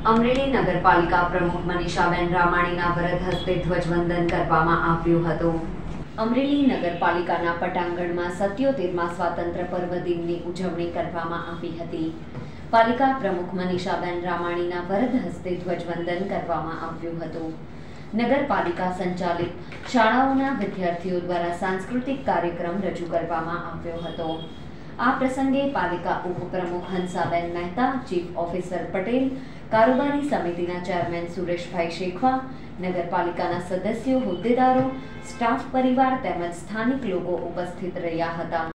અમરેલી નગરપાલિકા પ્રમુખ મનીષાબેન રામાણીના વરદ હસ્તે ધ્વજવંદન કરવામાં આવ્યું હતું। અમરેલી નગરપાલિકાના પટાંગણમાં 77મા સ્વાતંત્ર્ય પર્વ દિનની ઉજવણી કરવામાં આવી હતી। પાલિકા પ્રમુખ મનીષાબેન રામાણીના વરદ હસ્તે ધ્વજવંદન કરવામાં આવ્યું હતું। નગરપાલિકા સંચાલિત શાળાઓના વિદ્યાર્થીઓ દ્વારા સાંસ્કૃતિક કાર્યક્રમ રજૂ કરવામાં આવ્યો હતો। આ પ્રસંગે પાલિકા ઉપપ્રમુખ હંસાબેન મહેતા, ચીફ ઓફિસર પટેલ, કારોબારી સમિતિના ચેરમેન સુરેશભાઈ શેખવા, નગરપાલિકાના સદસ્યો, હોદ્દેદારો, સ્ટાફ પરિવાર તેમજ સ્થાનિક લોકો ઉપસ્થિત રહ્યા હતા।